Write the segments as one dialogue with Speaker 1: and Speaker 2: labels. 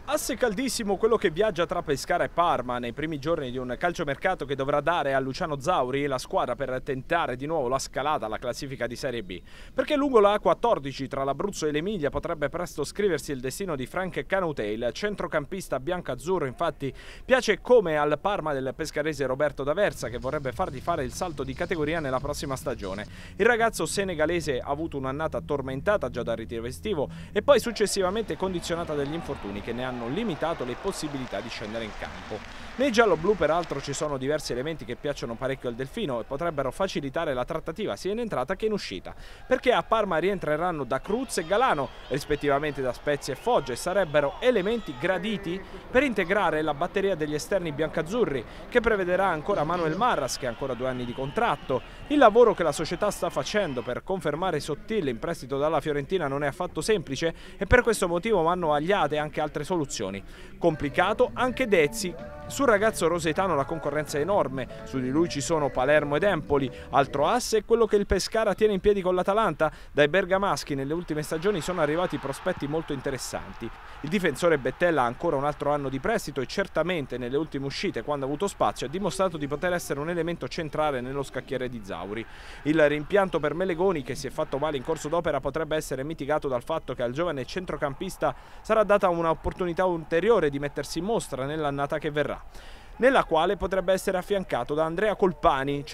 Speaker 1: Asse caldissimo quello che viaggia tra Pescara e Parma nei primi giorni di un calciomercato che dovrà dare a Luciano Zauri la squadra per tentare di nuovo la scalata alla classifica di Serie B. Perché lungo la A14 tra l'Abruzzo e l'Emilia potrebbe presto scriversi il destino di Frank Canute, il centrocampista biancazzurro. Infatti piace come al Parma del pescarese Roberto D'Aversa, che vorrebbe fargli fare il salto di categoria nella prossima stagione. Il ragazzo senegalese ha avuto un'annata tormentata già dal ritiro estivo e poi successivamente condizionata dagli infortuni che ne hanno limitato le possibilità di scendere in campo. Nei giallo-blu peraltro ci sono diversi elementi che piacciono parecchio al Delfino e potrebbero facilitare la trattativa sia in entrata che in uscita, perché a Parma rientreranno da Cruz e Galano, rispettivamente da Spezia e Foggia, e sarebbero elementi graditi per integrare la batteria degli esterni biancazzurri, che prevederà ancora Manuel Marras, che ha ancora 2 anni di contratto. Il lavoro che la società sta facendo per confermare Sottile in prestito dalla Fiorentina non è affatto semplice e per questo motivo vanno vagliate anche altre soluzioni. Complicato anche Dezzi. Sul ragazzo rosetano la concorrenza è enorme, su di lui ci sono Palermo ed Empoli. Altro asse è quello che il Pescara tiene in piedi con l'Atalanta. Dai bergamaschi nelle ultime stagioni sono arrivati prospetti molto interessanti. Il difensore Bettella ha ancora un altro anno di prestito e certamente nelle ultime uscite, quando ha avuto spazio, ha dimostrato di poter essere un elemento centrale nello scacchiere di Zauri. Il rimpianto per Melegoni, che si è fatto male in corso d'opera, potrebbe essere mitigato dal fatto che al giovane centrocampista sarà data un'opportunità ulteriore di mettersi in mostra nell'annata che verrà, nella quale potrebbe essere affiancato da Andrea Colpani,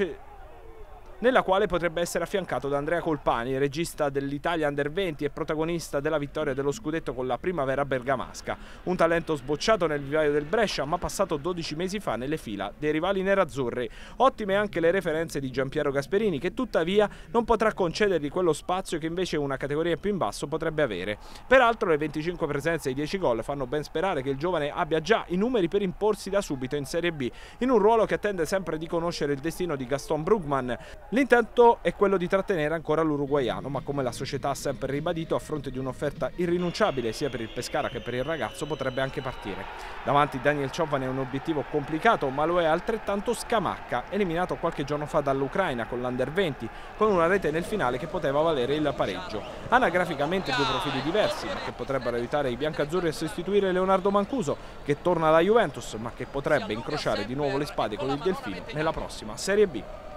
Speaker 1: regista dell'Italia Under 20 e protagonista della vittoria dello scudetto con la Primavera bergamasca. Un talento sbocciato nel vivaio del Brescia, ma passato 12 mesi fa nelle fila dei rivali nerazzurri. Ottime anche le referenze di Giampiero Gasperini, che tuttavia non potrà concedergli quello spazio che invece una categoria più in basso potrebbe avere. Peraltro le 25 presenze e i 10 gol fanno ben sperare che il giovane abbia già i numeri per imporsi da subito in Serie B, in un ruolo che attende sempre di conoscere il destino di Gaston Brugman. L'intento è quello di trattenere ancora l'uruguaiano, ma come la società ha sempre ribadito, a fronte di un'offerta irrinunciabile sia per il Pescara che per il ragazzo, potrebbe anche partire. Davanti Daniel Ciovan è un obiettivo complicato, ma lo è altrettanto Scamacca, eliminato qualche giorno fa dall'Ucraina con l'Under 20, con una rete nel finale che poteva valere il pareggio. Anagraficamente 2 profili diversi, ma che potrebbero aiutare i biancazzurri a sostituire Leonardo Mancuso, che torna alla Juventus, ma che potrebbe incrociare di nuovo le spade con il Delfino nella prossima Serie B.